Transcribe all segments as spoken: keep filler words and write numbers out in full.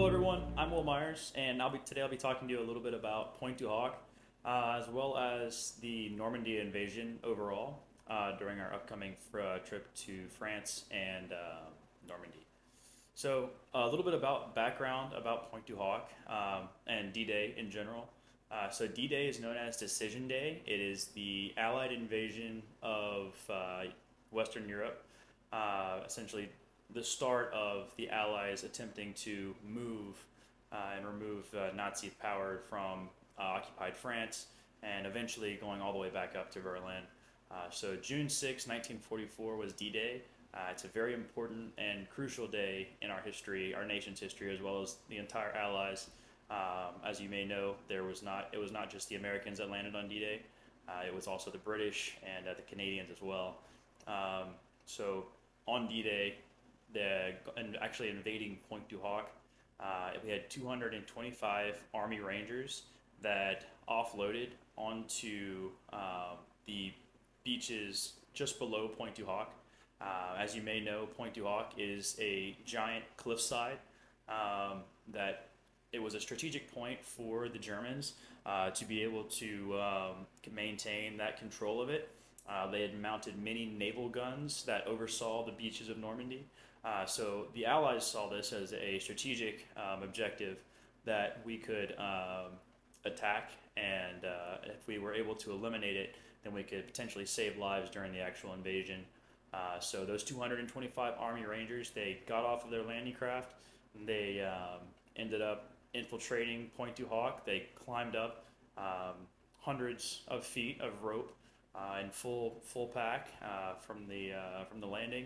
Hello everyone, I'm Will Myers, and I'll be, today I'll be talking to you a little bit about Pointe du Hoc, uh, as well as the Normandy invasion overall uh, during our upcoming uh, trip to France and uh, Normandy. So a little bit about background about Pointe du Hoc um, and D-Day in general. Uh, so D-Day is known as Decision Day. It is the Allied invasion of uh, Western Europe, uh, essentially the start of the Allies attempting to move uh, and remove uh, Nazi power from uh, occupied France, and eventually going all the way back up to Berlin. Uh, so June sixth, nineteen forty-four was D-Day. Uh, it's a very important and crucial day in our history, our nation's history, as well as the entire Allies. Um, as you may know, there was not it was not just the Americans that landed on D-Day. Uh, it was also the British and uh, the Canadians as well. Um, so on D-Day, the and actually invading Pointe du Hoc, uh, we had two hundred twenty-five Army Rangers that offloaded onto um, the beaches just below Pointe du Hoc. Uh, as you may know, Pointe du Hoc is a giant cliffside um, that it was a strategic point for the Germans uh, to be able to um, maintain that control of it. Uh, they had mounted many naval guns that oversaw the beaches of Normandy. Uh, so the Allies saw this as a strategic um, objective that we could um, attack, and uh, if we were able to eliminate it, then we could potentially save lives during the actual invasion. Uh, so those two hundred twenty-five Army Rangers, they got off of their landing craft, and they um, ended up infiltrating Pointe du Hoc. They climbed up um, hundreds of feet of rope uh, in full full pack uh, from the uh, from the landing.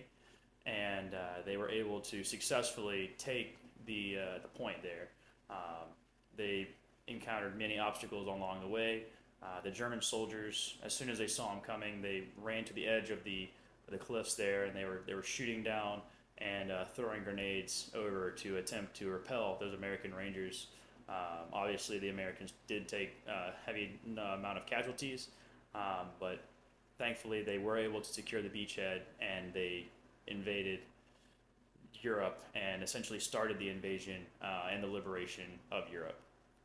And uh, they were able to successfully take the uh, the point there. Um, they encountered many obstacles along the way. Uh, the German soldiers, as soon as they saw them coming, they ran to the edge of the the cliffs there, and they were they were shooting down and uh, throwing grenades over to attempt to repel those American Rangers. Um, obviously, the Americans did take a uh, heavy amount of casualties, um, but thankfully they were able to secure the beachhead, and they invaded Europe and essentially started the invasion uh, and the liberation of Europe.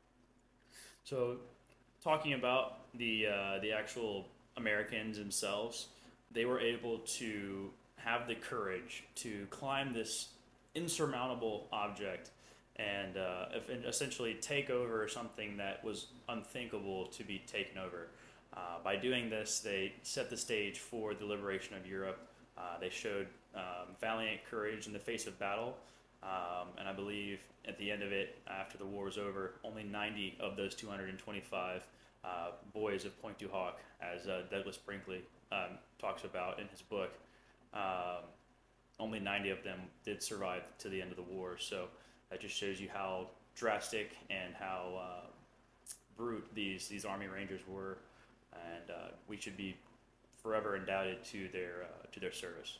So, talking about the uh, the actual Americans themselves, they were able to have the courage to climb this insurmountable object and uh, essentially take over something that was unthinkable to be taken over. Uh, by doing this, they set the stage for the liberation of Europe. Uh, they showed um, valiant courage in the face of battle, um, and I believe at the end of it, after the war was over, only ninety of those two hundred twenty-five uh, boys of Pointe du Hoc, as uh, Douglas Brinkley um, talks about in his book, um, only ninety of them did survive to the end of the war. So that just shows you how drastic and how uh, brute these these Army Rangers were, and uh, we should be forever indebted to their uh, to their service.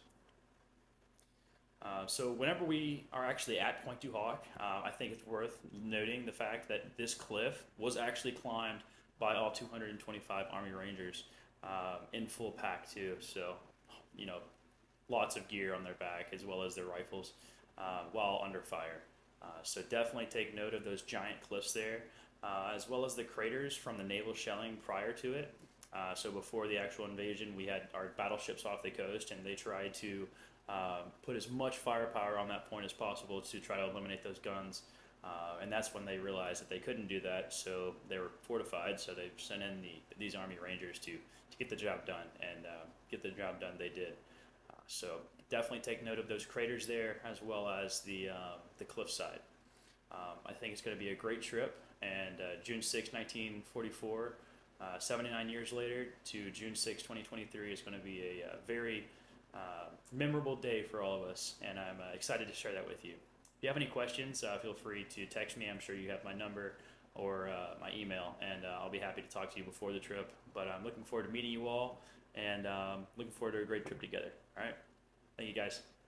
Uh, so whenever we are actually at Pointe du Hoc, uh, I think it's worth noting the fact that this cliff was actually climbed by all two hundred twenty-five Army Rangers uh, in full pack too. So, you know, lots of gear on their back as well as their rifles uh, while under fire. Uh, so definitely take note of those giant cliffs there, uh, as well as the craters from the naval shelling prior to it. Uh, so before the actual invasion, we had our battleships off the coast, and they tried to um, put as much firepower on that point as possible to try to eliminate those guns. Uh, and that's when they realized that they couldn't do that, so they were fortified. So they sent in the, these Army Rangers to, to get the job done, and uh, get the job done they did. Uh, so definitely take note of those craters there, as well as the, um, the cliffside. Um, I think it's going to be a great trip, and uh, June sixth, nineteen forty-four, Uh, seventy-nine years later to June sixth, twenty twenty-three is going to be a, a very uh, memorable day for all of us, and I'm uh, excited to share that with you. If you have any questions, uh, feel free to text me. I'm sure you have my number or uh, my email, and uh, I'll be happy to talk to you before the trip. But I'm looking forward to meeting you all, and um, looking forward to a great trip together. All right? Thank you, guys.